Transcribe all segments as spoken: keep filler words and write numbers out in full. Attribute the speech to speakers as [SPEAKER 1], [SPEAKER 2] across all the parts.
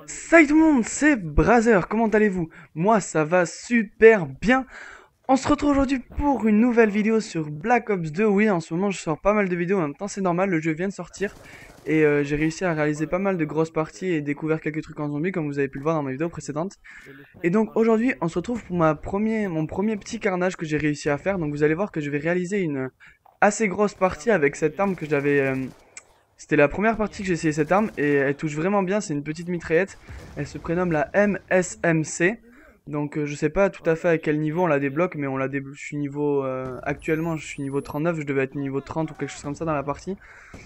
[SPEAKER 1] Salut tout le monde, c'est Brother, comment allez-vous? Moi ça va super bien. On se retrouve aujourd'hui pour une nouvelle vidéo sur Black Ops deux. Oui, en ce moment je sors pas mal de vidéos, en même temps c'est normal, le jeu vient de sortir. Et euh, j'ai réussi à réaliser pas mal de grosses parties et découvert quelques trucs en zombie comme vous avez pu le voir dans ma vidéo précédente. Et donc aujourd'hui on se retrouve pour ma premier, mon premier petit carnage que j'ai réussi à faire. Donc vous allez voir que je vais réaliser une assez grosse partie avec cette arme que j'avais... euh, C'était la première partie que j'ai essayé cette arme et elle touche vraiment bien, c'est une petite mitraillette. Elle se prénomme la M S M C. Donc euh, je sais pas tout à fait à quel niveau on la débloque, mais on la débloque. Je suis niveau euh, actuellement, je suis niveau trente-neuf, je devais être niveau trente ou quelque chose comme ça dans la partie.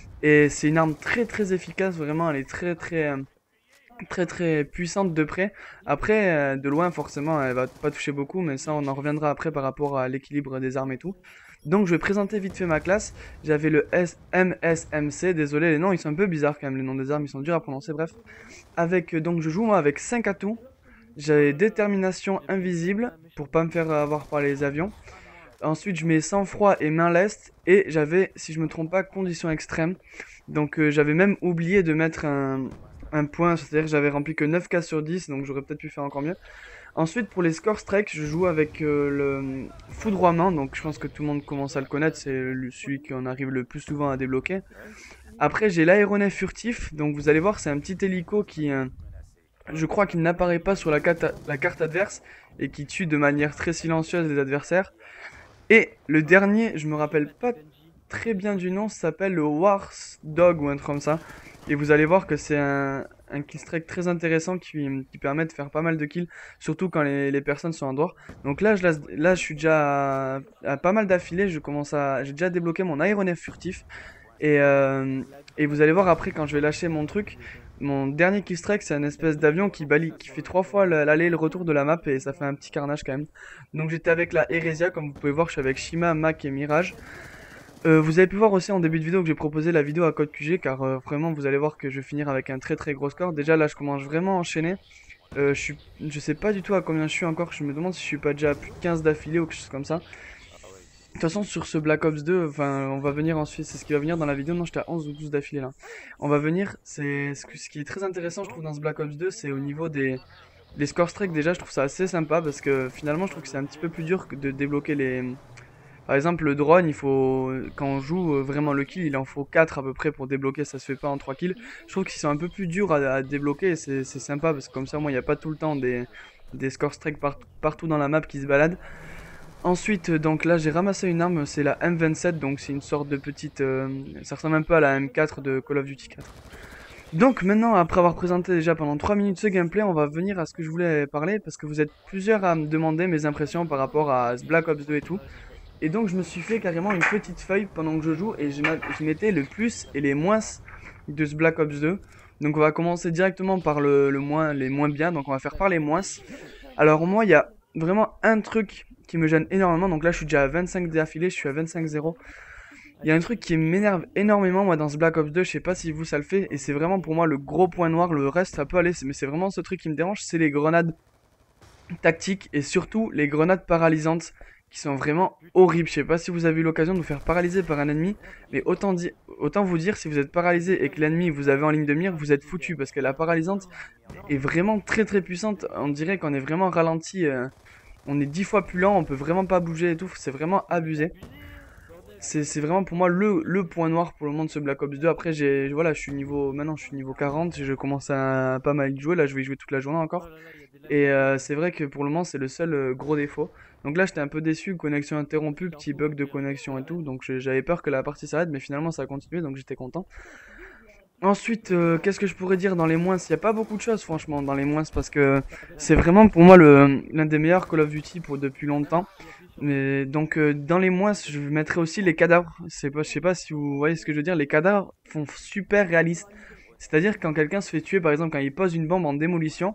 [SPEAKER 1] Et c'est une arme très très efficace, vraiment, elle est très très euh, très très puissante de près. Après, euh, de loin forcément, elle va pas toucher beaucoup, mais ça on en reviendra après par rapport à l'équilibre des armes et tout. Donc je vais présenter vite fait ma classe. J'avais le S M S M C, désolé les noms ils sont un peu bizarres quand même, les noms des armes ils sont durs à prononcer, bref. Avec, euh, donc je joue moi avec cinq atouts. J'avais détermination invisible pour pas me faire avoir par les avions. Ensuite je mets sang-froid et main leste. Et j'avais, si je me trompe pas, condition extrême. Donc euh, j'avais même oublié de mettre un, un point, c'est-à-dire que j'avais rempli que neuf cas sur dix, donc j'aurais peut-être pu faire encore mieux. Ensuite, pour les score strike, je joue avec euh, le foudroiement, donc je pense que tout le monde commence à le connaître, c'est le- celui qu'on arrive le plus souvent à débloquer. Après, j'ai l'aéronef furtif, donc vous allez voir, c'est un petit hélico qui, euh, je crois qu'il n'apparaît pas sur la carte, la carte adverse et qui tue de manière très silencieuse les adversaires. Et le dernier, je me rappelle pas très bien du nom, ça s'appelle le Wars Dog ou un truc comme ça. Et vous allez voir que c'est un, un kill streak très intéressant qui, qui permet de faire pas mal de kills, surtout quand les, les personnes sont en dehors. Donc là, je, là, là, je suis déjà à, à pas mal d'affilés, je commence à, j'ai déjà débloqué mon aéronef furtif. Et, euh, et vous allez voir après quand je vais lâcher mon truc, mon dernier kill strike c'est un espèce d'avion qui balie, qui fait trois fois l'aller et le retour de la map et ça fait un petit carnage quand même. Donc j'étais avec la Heresia, comme vous pouvez voir je suis avec Shima, Mac et Mirage. Euh, vous avez pu voir aussi en début de vidéo que j'ai proposé la vidéo à code Q G car euh, vraiment vous allez voir que je vais finir avec un très très gros score. Déjà là je commence vraiment à enchaîner. Euh, je, suis, je sais pas du tout à combien je suis encore, je me demande si je suis pas déjà à plus de quinze d'affilée ou quelque chose comme ça. De toute façon, sur ce Black Ops deux, enfin, on va venir ensuite, c'est ce qui va venir dans la vidéo. Non, j'étais à onze ou douze d'affilée là. On va venir, c'est ce, que- ce qui est très intéressant, je trouve, dans ce Black Ops deux, c'est au niveau des, des score strikes. Déjà, je trouve ça assez sympa parce que finalement, je trouve que c'est un petit peu plus dur que de débloquer les. Par exemple, le drone, il faut. Quand on joue euh, vraiment le kill, il en faut quatre à peu près pour débloquer, ça se fait pas en trois kills. Je trouve qu'ils sont un peu plus durs à, à débloquer et c'est c'est sympa parce que comme ça, moi, il n'y a pas tout le temps des, des score strikes part- partout dans la map qui se baladent. Ensuite, euh, donc là, j'ai ramassé une arme, c'est la M vingt-sept, donc c'est une sorte de petite... euh, ça ressemble un peu à la M quatre de Call of Duty quatre. Donc maintenant, après avoir présenté déjà pendant trois minutes ce gameplay, on va venir à ce que je voulais parler, parce que vous êtes plusieurs à me demander mes impressions par rapport à ce Black Ops deux et tout. Et donc je me suis fait carrément une petite feuille pendant que je joue, et je, je mettais le plus et les moins de ce Black Ops deux. Donc on va commencer directement par le, le moins, les moins bien, donc on va faire par les moins. Alors moi, il y a vraiment un truc qui me gêne énormément. Donc là, je suis déjà à vingt-cinq d'affilée, je suis à vingt-cinq zéro. Il y a un truc qui m'énerve énormément, moi, dans ce Black Ops deux. Je sais pas si vous, ça le fait. Et c'est vraiment pour moi le gros point noir. Le reste, ça peut aller. Mais c'est vraiment ce truc qui me dérange. C'est les grenades tactiques. Et surtout, les grenades paralysantes. Qui sont vraiment horribles. Je sais pas si vous avez eu l'occasion de vous faire paralyser par un ennemi. Mais autant, di autant vous dire, si vous êtes paralysé et que l'ennemi vous avez en ligne de mire, vous êtes foutu. Parce que la paralysante est vraiment très très puissante. On dirait qu'on est vraiment ralenti. Euh, on est dix fois plus lent, on peut vraiment pas bouger et tout, c'est vraiment abusé. C'est vraiment pour moi le, le point noir pour le moment de ce Black Ops deux. Après, j'ai voilà, je suis niveau maintenant, je suis niveau quarante, je commence à pas mal y jouer. Là, je vais y jouer toute la journée encore. Et euh, c'est vrai que pour le moment, c'est le seul euh, gros défaut. Donc là, j'étais un peu déçu, connexion interrompue, petit bug de connexion et tout. Donc j'avais peur que la partie s'arrête, mais finalement, ça a continué, donc j'étais content. Ensuite, euh, qu'est-ce que je pourrais dire dans les moins? Il n'y a pas beaucoup de choses, franchement, dans les moins, parce que c'est vraiment pour moi le l'un des meilleurs Call of Duty pour depuis longtemps. Mais donc euh, dans les moins, je mettrais aussi les cadavres. C'est pas, je sais pas si vous voyez ce que je veux dire. Les cadavres font super réaliste. C'est-à-dire quand quelqu'un se fait tuer, par exemple, quand il pose une bombe en démolition,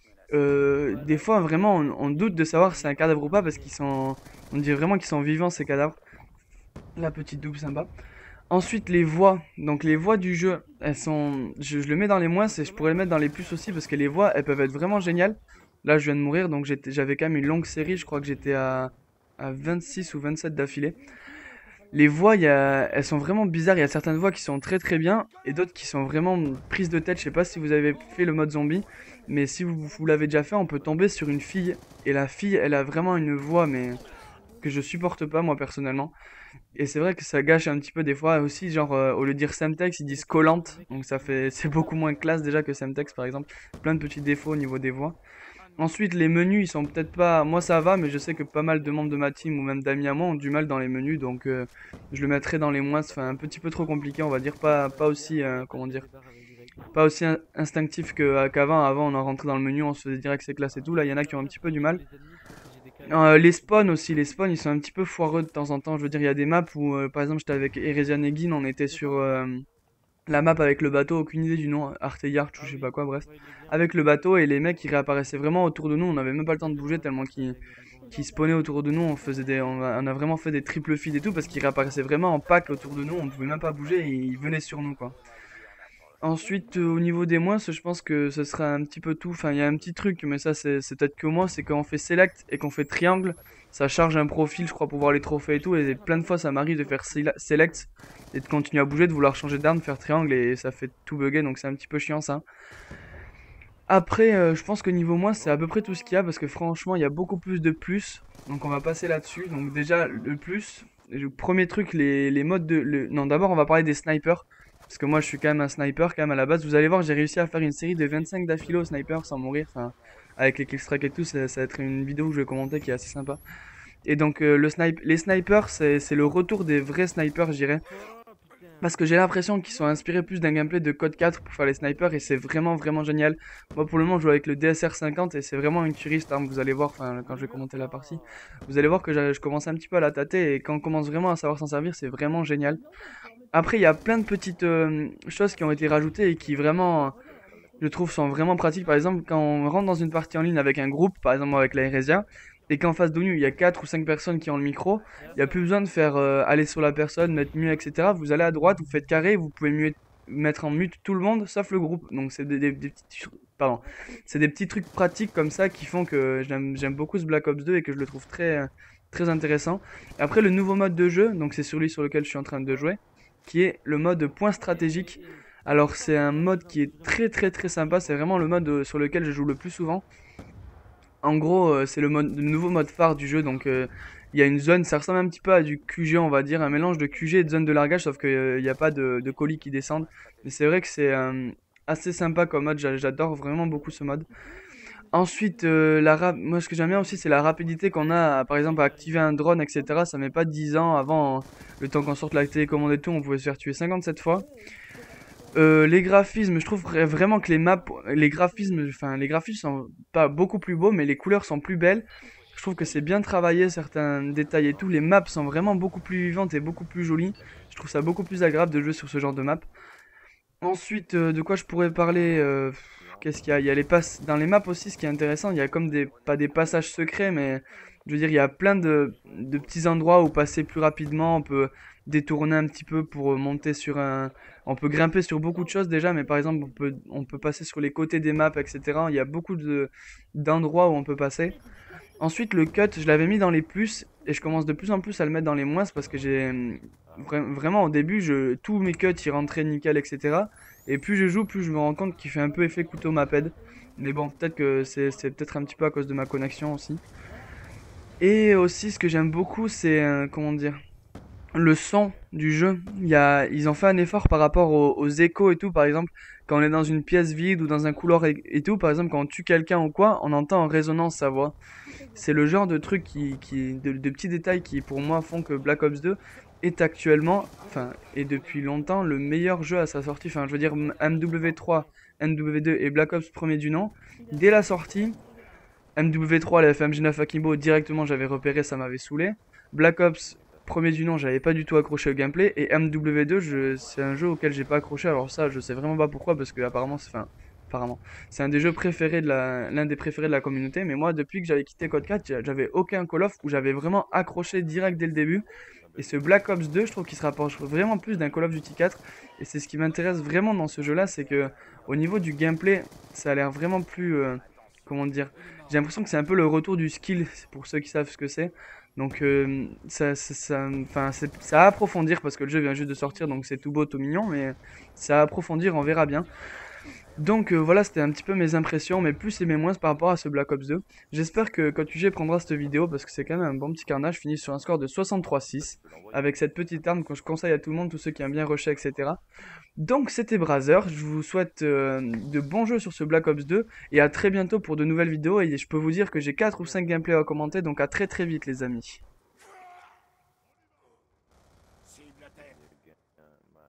[SPEAKER 1] euh, des fois vraiment on, on doute de savoir si c'est un cadavre ou pas parce qu'ils sont, on dirait vraiment qu'ils sont vivants ces cadavres. La petite double sympa. Ensuite, les voix. Donc, les voix du jeu, elles sont. Je, je le mets dans les moins, et je pourrais le mettre dans les plus aussi parce que les voix, elles peuvent être vraiment géniales. Là, je viens de mourir, donc j'avais quand même une longue série. Je crois que j'étais à, à vingt-six ou vingt-sept d'affilée. Les voix, y a, elles sont vraiment bizarres. Il y a certaines voix qui sont très très bien et d'autres qui sont vraiment prises de tête. Je sais pas si vous avez fait le mode zombie, Mais si vous, vous l'avez déjà fait, on peut tomber sur une fille. Et la fille, elle a vraiment une voix, mais que je supporte pas moi personnellement. Et c'est vrai que ça gâche un petit peu des fois aussi, genre euh, au lieu de dire Semtex, ils disent Collante. Donc ça fait, c'est beaucoup moins classe déjà que Semtex par exemple. Plein de petits défauts au niveau des voix. Ensuite, les menus, ils sont peut-être pas. Moi, ça va, mais je sais que pas mal de membres de ma team ou même d'amis à moi ont du mal dans les menus, donc euh, je le mettrai dans les moins. Enfin, un petit peu trop compliqué, on va dire. Pas, pas aussi, euh, comment dire, pas aussi in- instinctif que- qu'avant. Avant, on en rentrait dans le menu, on se faisait direct ses classes et tout. Là, il y en a qui ont un petit peu du mal. Euh, les spawns aussi, les spawns, ils sont un petit peu foireux de temps en temps. Je veux dire, il y a des maps où, euh, par exemple, j'étais avec Eresia Negin, on était sur euh, la map avec le bateau, aucune idée du nom, Arteyarch ou je sais pas quoi, bref. Avec le bateau et les mecs qui réapparaissaient vraiment autour de nous, on avait même pas le temps de bouger tellement qu'ils qu'ils spawnaient autour de nous, on faisait des, on a, on a vraiment fait des triple feeds et tout parce qu'ils réapparaissaient vraiment en pack autour de nous, on pouvait même pas bouger et ils venaient sur nous quoi. Ensuite, euh, au niveau des moins, je pense que ce sera un petit peu tout. Enfin, il y a un petit truc, mais ça, c'est c'est peut-être que moi, c'est quand on fait select et qu'on fait triangle, ça charge un profil, je crois, pour voir les trophées et tout. Et plein de fois, ça m'arrive de faire sele- select et de continuer à bouger, de vouloir changer d'arme, faire triangle et ça fait tout bugger, donc c'est un petit peu chiant ça. Après, euh, je pense que niveau moins, c'est à peu près tout ce qu'il y a parce que franchement, il y a beaucoup plus de plus. Donc on va passer là-dessus. Donc déjà, le plus, le premier truc, les, les modes de... le- Non, d'abord, on va parler des snipers. Parce que moi, je suis quand même un sniper, quand même, à la base. Vous allez voir, j'ai réussi à faire une série de vingt-cinq d'affilée au sniper sans mourir. Enfin, avec les killstrike et tout, ça, ça va être une vidéo que je vais commenter qui est assez sympa. Et donc, euh, le snipe... les snipers, c'est c'est le retour des vrais snipers, je dirais. Parce que j'ai l'impression qu'ils sont inspirés plus d'un gameplay de Code quatre pour faire les snipers et c'est vraiment vraiment génial. Moi pour le moment je joue avec le D S R cinquante et c'est vraiment une tuerie cette arme, vous allez voir, enfin quand je vais commenter la partie, vous allez voir que je commence un petit peu à la tâter et quand on commence vraiment à savoir s'en servir c'est vraiment génial. Après il y a plein de petites euh, choses qui ont été rajoutées et qui vraiment, je trouve, sont vraiment pratiques. Par exemple quand on rentre dans une partie en ligne avec un groupe, par exemple avec la Heresia, et qu'en face de nous il y a quatre ou cinq personnes qui ont le micro, il n'y a plus besoin de faire euh, aller sur la personne, mettre mute, et cetera. Vous allez à droite, vous faites carré, vous pouvez mute- mettre en mute tout le monde sauf le groupe. Donc c'est des, des- des petits, pardon, c'est des petits trucs pratiques comme ça qui font que j'aime j'aime beaucoup ce Black Ops deux et que je le trouve très, euh, très intéressant. Après le nouveau mode de jeu, donc c'est celui sur lequel je suis en train de jouer, qui est le mode point stratégique. Alors c'est un mode qui est très très très sympa, c'est vraiment le mode euh, sur lequel je joue le plus souvent. En gros, euh, c'est le, mode, le nouveau mode phare du jeu. Donc, euh, il y a une zone, ça ressemble un petit peu à du Q G, on va dire, un mélange de Q G et de zone de largage, sauf qu'il n'y a pas de, de colis qui descendent. Mais c'est vrai que c'est euh, assez sympa comme mode. j'a- J'adore vraiment beaucoup ce mode. Ensuite, euh, la rap- moi, ce que j'aime bien aussi, c'est la rapidité qu'on a, à, par exemple, à activer un drone, et cetera. Ça met pas dix ans avant, le temps qu'on sorte la télécommande et tout, on pouvait se faire tuer cinquante-sept fois. Euh, les graphismes, je trouve vra- vraiment que les maps, les graphismes, enfin les graphismes sont pas beaucoup plus beaux, mais les couleurs sont plus belles. Je trouve que c'est bien travaillé, certains détails et tout. Les maps sont vraiment beaucoup plus vivantes et beaucoup plus jolies. Je trouve ça beaucoup plus agréable de jouer sur ce genre de map. Ensuite, euh, de quoi je pourrais parler euh, pff, Qu'est-ce qu'il y a? Il y a les passes dans les maps aussi. Ce qui est intéressant, il y a comme des pas des passages secrets, mais je veux dire, il y a plein de, de petits endroits où passer plus rapidement. On peut détourner un petit peu pour euh, monter sur un. On peut grimper sur beaucoup de choses déjà, mais par exemple, on peut on peut passer sur les côtés des maps, et cetera. Il y a beaucoup de d'endroits où on peut passer. Ensuite, le cut, je l'avais mis dans les plus et je commence de plus en plus à le mettre dans les moins parce que j'ai hum, vra- vraiment au début, je, tous mes cuts ils rentraient nickel, et cetera. Et plus je joue, plus je me rends compte qu'il fait un peu effet couteau maped. Mais bon, peut-être que c'est c'est peut-être un petit peu à cause de ma connexion aussi. Et aussi, ce que j'aime beaucoup, c'est euh, comment dire, le son du jeu. Il y a, ils ont fait un effort par rapport aux, aux échos et tout. Par exemple, quand on est dans une pièce vide ou dans un couloir et, et tout, par exemple, quand on tue quelqu'un ou quoi, on entend en résonance sa voix. C'est le genre de truc qui, qui de, de petits détails qui pour moi font que Black Ops deux est actuellement, enfin, et depuis longtemps, le meilleur jeu à sa sortie. Enfin, je veux dire, M W trois, M W deux et Black Ops premier du nom. Dès la sortie, M W trois, la F M G neuf Akimbo, directement j'avais repéré, ça m'avait saoulé. Black Ops premier du nom, j'avais pas du tout accroché au gameplay. Et M W deux, je, c'est un jeu auquel j'ai pas accroché. Alors ça, je sais vraiment pas pourquoi, parce que apparemment, c'est, enfin, apparemment, c'est un des jeux préférés de la, l'un des préférés de la communauté. Mais moi, depuis que j'avais quitté Code quatre, j'a- j'avais aucun Call of où j'avais vraiment accroché direct dès le début. Et ce Black Ops deux, je trouve qu'il se rapproche vraiment plus d'un Call of Duty quatre. Et c'est ce qui m'intéresse vraiment dans ce jeu-là, c'est que au niveau du gameplay, ça a l'air vraiment plus, euh, comment dire, j'ai l'impression que c'est un peu le retour du skill, c'est pour ceux qui savent ce que c'est. Donc euh, ça, ça, ça, enfin, c'est, ça à approfondir parce que le jeu vient juste de sortir, donc c'est tout beau, tout mignon, mais ça à approfondir, on verra bien. Donc euh, voilà, c'était un petit peu mes impressions, mes plus et mes moins par rapport à ce Black Ops deux. J'espère que quand tu G prendra cette vidéo, parce que c'est quand même un bon petit carnage, fini sur un score de soixante-trois six, avec cette petite arme que je conseille à tout le monde, tous ceux qui aiment bien rusher, et cetera. Donc c'était Brazzer, je vous souhaite euh, de bons jeux sur ce Black Ops deux, et à très bientôt pour de nouvelles vidéos, et je peux vous dire que j'ai quatre ou cinq gameplays à commenter, donc à très très vite les amis.